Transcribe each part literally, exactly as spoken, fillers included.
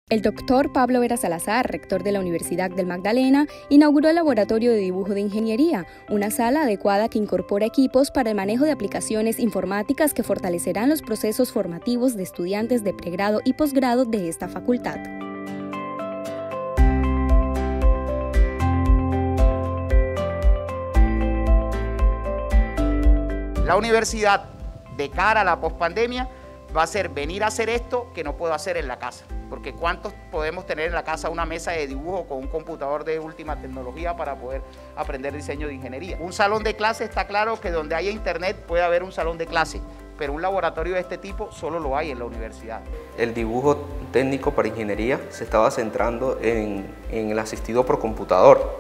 El doctor Pablo Vera Salazar, rector de la Universidad del Magdalena, inauguró el Laboratorio de Dibujo de Ingeniería, una sala adecuada que incorpora equipos para el manejo de aplicaciones informáticas que fortalecerán los procesos formativos de estudiantes de pregrado y posgrado de esta facultad. La universidad, de cara a la pospandemia, va a ser venir a hacer esto que no puedo hacer en la casa. Porque ¿cuántos podemos tener en la casa una mesa de dibujo con un computador de última tecnología para poder aprender diseño de ingeniería? Un salón de clase está claro que donde haya internet puede haber un salón de clase, pero un laboratorio de este tipo solo lo hay en la universidad. El dibujo técnico para ingeniería se estaba centrando en, en el asistido por computador.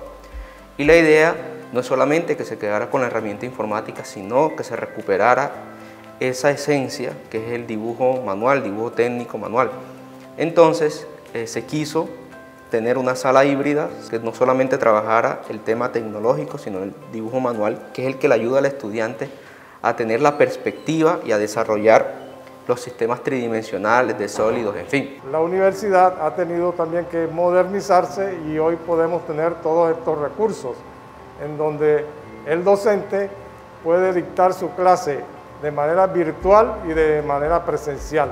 Y la idea no es solamente que se quedara con la herramienta informática, sino que se recuperara esa esencia que es el dibujo manual, dibujo técnico manual. Entonces eh, se quiso tener una sala híbrida que no solamente trabajara el tema tecnológico, sino el dibujo manual, que es el que le ayuda al estudiante a tener la perspectiva y a desarrollar los sistemas tridimensionales de sólidos, en fin. La universidad ha tenido también que modernizarse y hoy podemos tener todos estos recursos en donde el docente puede dictar su clase de manera virtual y de manera presencial.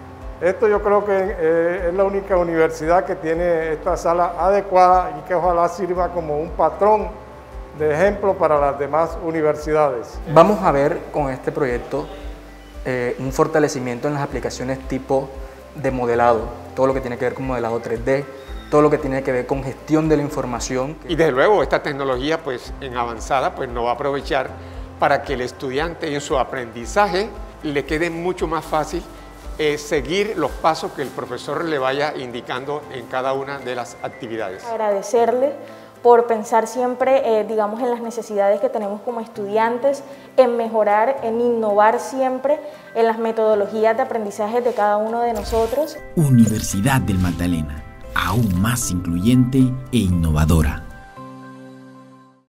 Esto yo creo que eh, es la única universidad que tiene esta sala adecuada y que ojalá sirva como un patrón de ejemplo para las demás universidades. Vamos a ver con este proyecto eh, un fortalecimiento en las aplicaciones tipo de modelado, todo lo que tiene que ver con modelado tres D, todo lo que tiene que ver con gestión de la información. Y desde luego esta tecnología pues en avanzada pues nos va a aprovechar para que el estudiante en su aprendizaje le quede mucho más fácil eh, seguir los pasos que el profesor le vaya indicando en cada una de las actividades. Agradecerle por pensar siempre, eh, digamos, en las necesidades que tenemos como estudiantes, en mejorar, en innovar siempre en las metodologías de aprendizaje de cada uno de nosotros. Universidad del Magdalena, aún más incluyente e innovadora.